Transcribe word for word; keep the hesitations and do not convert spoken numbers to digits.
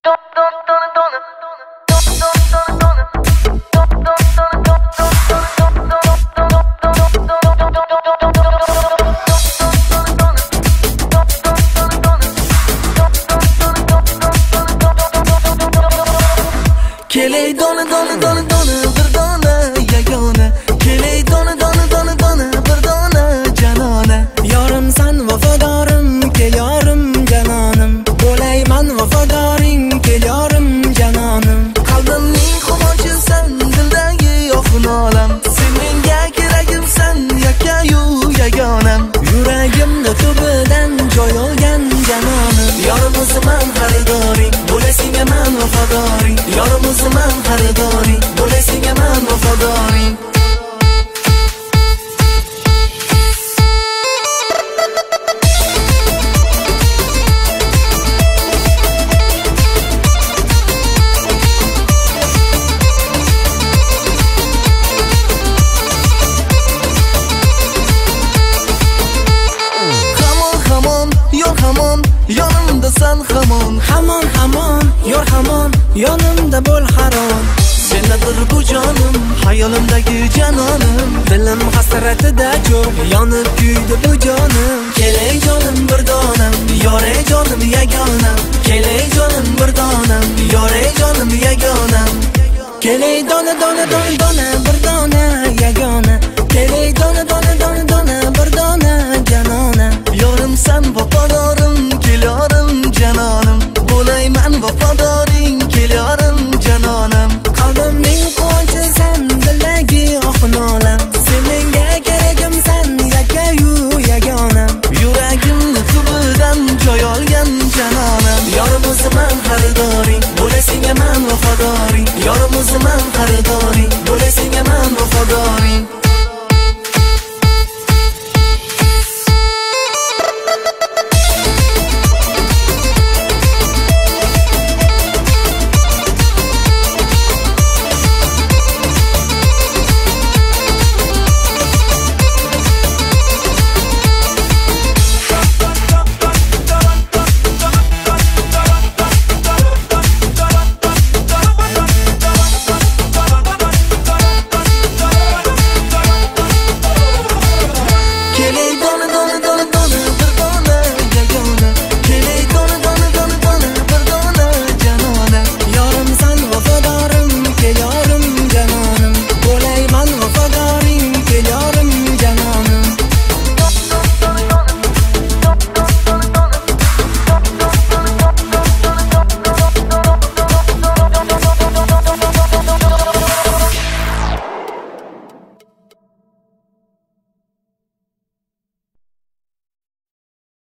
Keley dona dona dona dona bir dona yagona. Keley dona dona dona dona bir dona janona. Yorim san vafodorim, kel yorim janonim. Bo'layman vafodoring, kel yorim janonim. Qalbimning quvonchisan, dildagi oqin olam. Sen menga keragimsan, yakayu yagonam. Yuragimda tubidan joy olgan janonim. Yorim o'zimman xaridoring, bo'lay senga men vafodoring. Yorim o'zimman xaridoring, bo'lay senga men vafodoring. Yonimdasan hamon, hamon hamon, yor hamon, yonimda bo'l harom. Senadir bu jonim, hayolimdagi janonim. Dilim hasratida cho'g', yonib kuydi bu jonim. Kelay jonim bir donam, yoray jonim yagonam. Kelay jonim bir donam, yoray jonim yagonam. Kelay dona dona dona dona bir dona yagona. Kelay dona dona dona dona bir dona janona. Yorim san vafodorim, kel yorim janonim. Bo'layman vafodor